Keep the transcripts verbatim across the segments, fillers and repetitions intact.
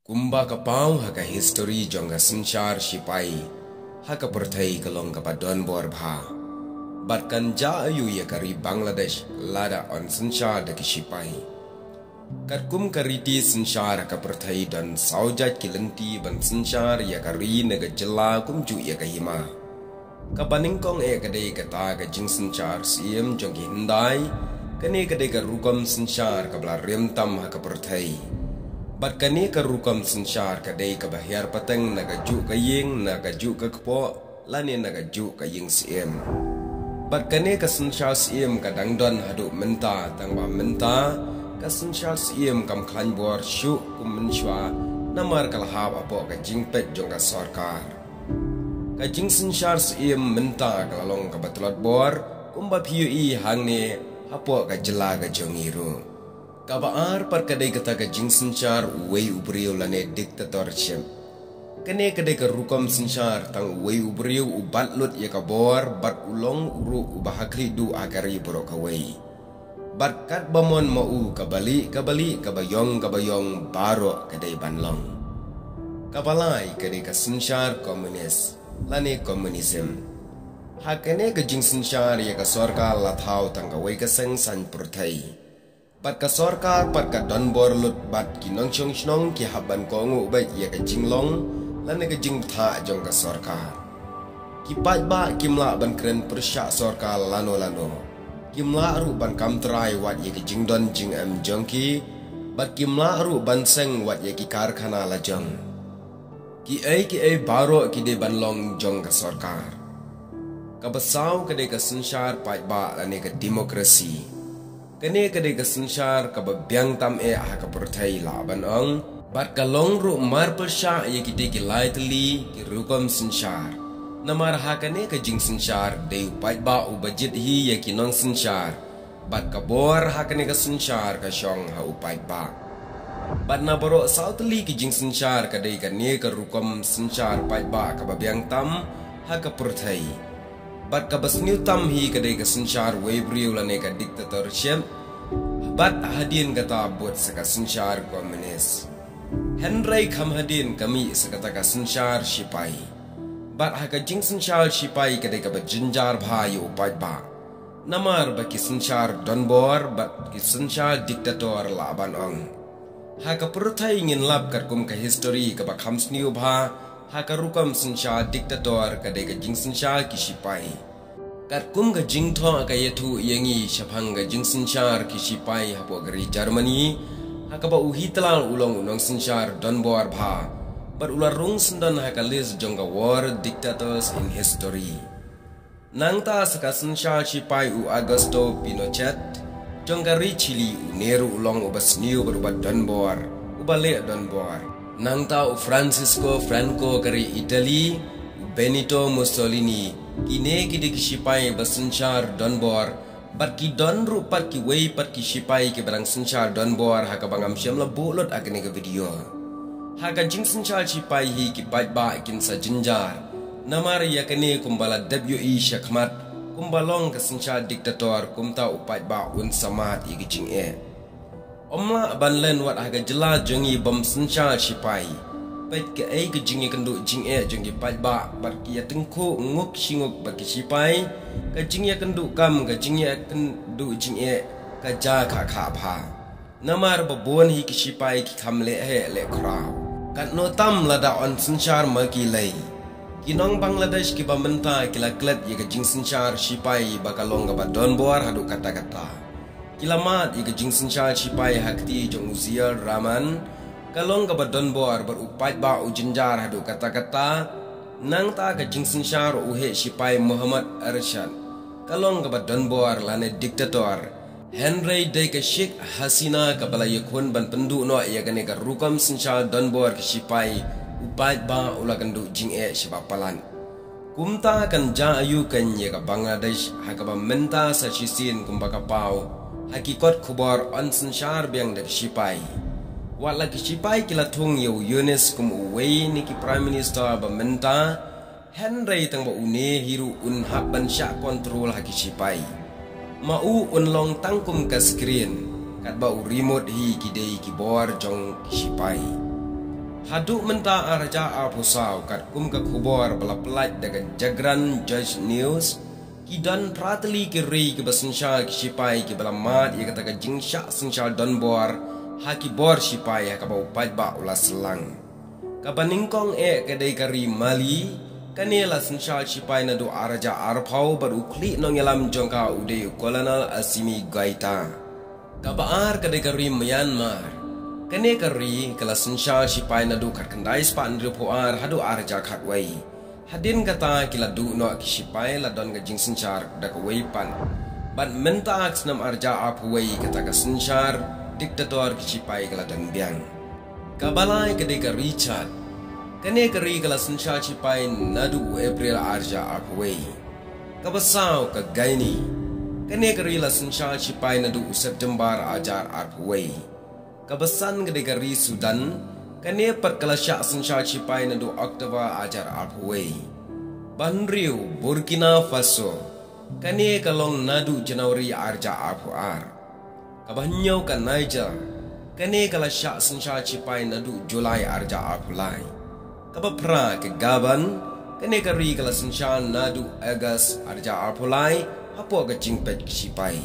Kumba kapau haka history jonga sinchar sipai haka perthai kalong kapadon bor bha batkan ja ayu ya kari Bangladesh lada on sinchar daki sipai kum kariti sinchar haka perthai dan saujat kilenti ban sinchar ya kari naga jela kum ju ya kahima kapaningkong e kadai kata ka jing sinchar siem jongi hindai kane kadai ka rukam sinchar kabla remtam haka perthai Bat kani ka rukam sinchar kadai ka bahyar pateng naga ju ka ying naga ju ka kpo lani naga ju ka ying siem. Bat kani ka sinchar siem ka dangdon hadu menta tangwa menta ka sinchar siem kam klan bor shu kum menchwa namar kalhab apo ka jingpet jong ka sarkar. Ka jing sinchar siem menta ka lalong ka batulat bor kumba piu i hangne apo ka jela ka jongiru. Kabaar par kadai kata ka jing sinchar uwei ubriu lane dictatorship. Kane kadai ka rukam sinchar tang uwei ubriu ubat lut ya ka bor bat ulong uru ubahakri du agari boro ka wei. Bat kat bamon mau kabali kabali kabayong kabayong baro kadai banlong. Kabalai kadai ka sinchar komunis lane komunism. Hakane ka jing sinchar ya ka sorka lathau tang ka wei ka seng san purthai. Pat ka sorkar pat ka don bor lut bat ki nong chong chnong ki haban ko ngu ba ye ka jinglong lan ka jing tha jong ka sorkar ki pat ba kimla ban kren persya sorkar lano lano kimla ru ban kam trai wat ye ki jing don jing am jong ki bat kimla ru ban seng wat ye ki karkhana la jong ki ai ki ai baro ki de ban long jong ka sorkar ka basau ka de ka sinchar pat ba lan ka demokrasi Kene kadai ka sinchar ka babyang tam e ah ka perthai laban ang bat ka long ru mar persya ye ki ki lightly ki rukom sinchar namar ha kane ka jing sinchar de upai ba u budget hi ye ki nong sinchar bat ka bor ha kane ka sinchar ka shong ha upai ba bat na boro southly ki jing sinchar kadai ka ne ka rukom sinchar pai ba ka babyang tam ha ka perthai Bat ka basniu tam hi kadai ka sinchar webriu lane ka dictatorship bat hadin kata buat saka sinchar komunis Henry kam hadin kami sakata ka sinchar sipai bat ha ka jing sinchar sipai kadai ka bajinjar bhai upai ba namar ba ki sinchar donbor bat ki sinchar diktator laban ong ha ka purthai ngin lab kat kum ka history ka ba khamsniu bha haka rukam sinchar diktator kadai ka jing sinchar ki sipai kat kum ka jing tho ka yetu yengi shapang ka jing sinchar ki sipai hapo gari Germany haka ba u Hitler ulong unong sinchar donbor bha bar ular rung sendan haka list jong ka war dictators in history nangta saka sinchar sipai u Augusto Pinochet jong ka ri Chile u Nehru ulong ubasniu berubat donbor ubale donbor Nangta u Francisco Franco kari Italy, Benito Mussolini, kine kidi kisipai basinchar donbor, bat ki don ru pat ki wei pat ki sipai ki barang sinchar donbor haka bangam siam la bolot akane ke video. Haka jing sinchar sipai hi ki pat ba kin sa jinjar. Namar yakane kumbala W E Shakmat, kumbalong ka sinchar diktator kumta upat ba un samat iki jing e. Omla banlen wat haga jela jongi bom sinchar sipai pet ke ai ke jingi kendu jing e jongi pat ba bar ki ya tengku nguk singuk bagi sipai ka jingi kendu kam ka jingi kendu jing e ka ja kha kha pha namar babon hi ki sipai ki khamle he le krau kat no tam lada on sinchar ma ki lei kinong Bangladesh ki bamenta kila klet ye ka jing sinchar sipai bakalong ka ba donbor hadu kata kata Kilamat ika jing sinchar sipai hakti jong uzial raman kalong ka donbor berupai ba ujinjar hadu kata-kata nang ta ka jing sinchar uhe sipai Muhammad Arshad kalong ka donbor lane diktator Henry de ka Sheikh Hasina ka balayakun ban pendu no ia kane ka rukam sinchar donbor ka sipai upai ba ulakandu jing e sibapalan kumta kan ja ayu kan ye ka Bangladesh hakaba menta sa sisin kumbaka pau Hakikat kubar on sinchar biang dak sipai. Wat lagi sipai kila tung yau Yunus kum uwei ni ki Prime Minister bamenta Henry tang ba une hiru un haban sya kontrol haki sipai. Mau un long tangkum ka screen kat ba u remote hi ki dei ki bor jong ki sipai. Haduk menta arja apusau kat kum ka kubor bala pelat daga Jagran Judge News kidan prateli kiri ke basensha ki sipai ki bala mat ia kata ka jingsha sensha donbor haki bor sipai ka bau pajba ula selang ka baningkong e ka dei kari mali kanela sensha sipai na do arja arpau baru kli nong yalam jongka ude kolonel Asimi Gaita ka baar ka dei kari Myanmar kene kari kala sensha sipai na do kat kendai span ripoar hadu arja khatwai hadin kata kila du no ki sipai la don ga jing senchar da ka pan ban menta aksnam arja apwai kata ka senchar diktator ki sipai kala dan biang kabalai kede ka Richard kene kari kala sensha sipai nadu April arja apwai kabasau ka gaini kene kari la sensha sipai nadu September ajar apwai kabasan kede kari Sudan kane pat kala syak sensha sipai nadu Oktober ajar apwai Banriu Burkina Faso kane kalong nadu Januari arja apwar kabanyau ka Niger kane kala syak sensha sipai nadu Julai arja apulai kabapra ke Gabon kane kari kala sensha nadu August arja apulai hapo ka jingpet sipai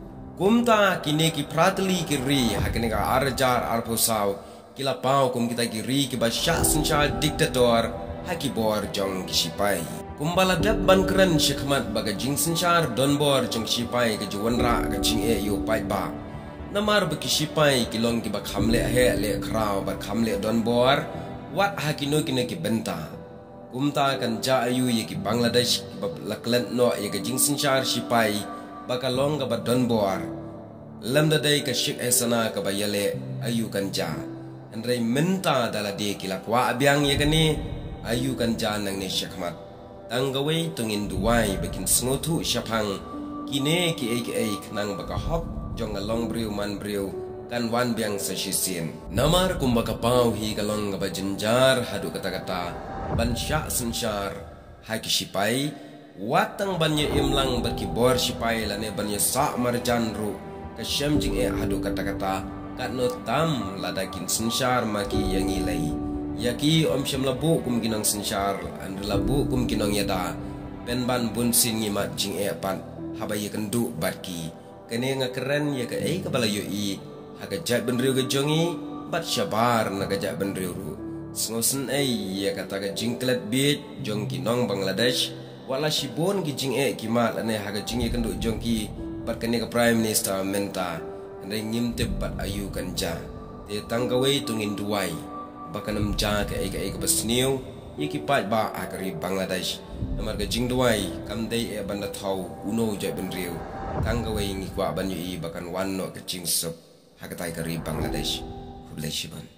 kumta kine ki prateli kiri hakene ka arjar arpusau kila pau kum kita kiri ki basya sensha diktator haki bor jong ki sipai kumbala dab ban keren shikmat baga jing sensha donbor jong sipai ke juwanra ka jing e yo pai ba namar ba ki sipai ki long ki ba khamle he le khrao ba khamle donbor wat haki no ki ne ki benta kumta kan ja ayu ye ki Bangladesh ki ba laklen no ye ka jing sensha sipai baka long ka ba donbor lamda dai ka shik esana ka ba yale ayu kan ja Andrei minta dala de kila kwa abiang ye kani ayu kan jan nang ni syakmat tanggawai tungin duwai bikin sengutu syapang kine ki ek ek nang baka hop jong along briu man briu kan wan biang sa sisin namar kum baka pau hi kalong ga jenjar hadu kata-kata ban syak sensyar haki sipai watang banye imlang baki bor sipai lane banye sa marjan ru ka syam jing e hadu kata-kata kat no tam ladakin sensyar maki yang ilai yaki om syam labu kum ginang sensyar and labu kum ginang yada pen ban bun sin ngimat jing e pan habai kendu barki kene nga keren ya ka e ka balayo i haga jat benriu ga jongi bat syabar na ga jat benriu ru sngosen e ya kata ga jingklet bit jong ginong Bangladesh wala shibon gi jing e kimat ane haga jing e kendu jongki bat kene ka prime minister menta Andai ngimte bat ayu kan ja te tanggawai tungin duai bakanam ja ke ai ke basniu yiki pat ba akari Bangladesh namar ga jing duai kam dei e banda thau uno ja benriu tanggawai ngi kwa banyu i bakan wanno ke jing sup hakatai kari Bangladesh hubleshiban